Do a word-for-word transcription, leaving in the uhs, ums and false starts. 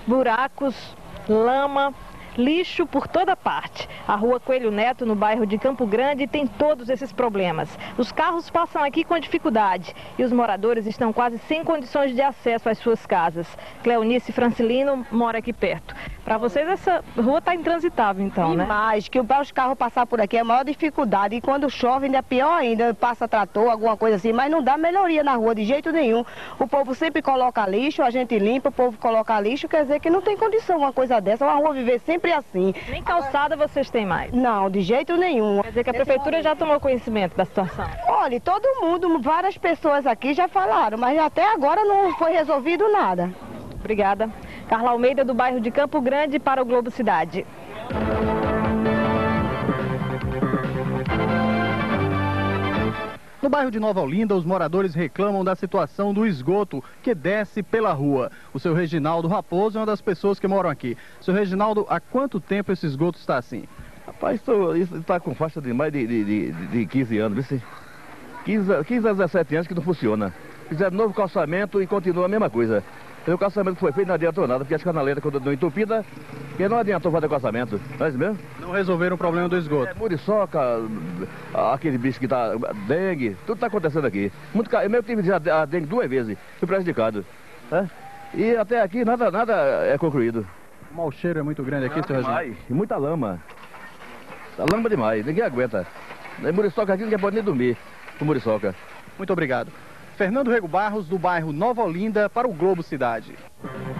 buracos, lama, lixo por toda parte. A rua Coelho Neto, no bairro de Campo Grande, tem todos esses problemas. Os carros passam aqui com dificuldade e os moradores estão quase sem condições de acesso às suas casas. Cleonice Francilino mora aqui perto. Para vocês essa rua está intransitável então, né? Mas que para os carros passar por aqui é a maior dificuldade. E quando chove ainda é pior ainda, passa trator, alguma coisa assim, mas não dá melhoria na rua de jeito nenhum. O povo sempre coloca lixo, a gente limpa, o povo coloca lixo, quer dizer que não tem condição uma coisa dessa, uma rua viver sempre assim. Nem calçada vocês têm mais? Não, de jeito nenhum. Quer dizer que a prefeitura já tomou conhecimento da situação? Olha, todo mundo, várias pessoas aqui já falaram, mas até agora não foi resolvido nada. Obrigada. Carla Almeida, do bairro de Campo Grande, para o Globo Cidade. No bairro de Nova Olinda, os moradores reclamam da situação do esgoto que desce pela rua. O seu Reginaldo Raposo é uma das pessoas que moram aqui. Seu Reginaldo, há quanto tempo esse esgoto está assim? Rapaz, isso está com faixa de mais de, de, de, de quinze anos, viu? quinze, quinze a dezessete anos que não funciona. Fizeram novo calçamento e continua a mesma coisa. O calçamento que foi feito não adiantou nada, porque as canaleiras continuam entupidas, e não adiantou fazer calçamento. Não é isso mesmo? Não resolveram o problema do esgoto? É, muriçoca, aquele bicho que tá, dengue, tudo está acontecendo aqui. Muito, eu mesmo tive já a dengue duas vezes, fui prejudicado. Né? E até aqui nada, nada é concluído. O mau cheiro é muito grande aqui, seu Reginaldo? E muita lama. Tá lama demais, ninguém aguenta. Muriçoca aqui ninguém pode nem dormir com muriçoca. Muito obrigado. Fernando Rego Barros, do bairro Nova Olinda, para o Globo Cidade.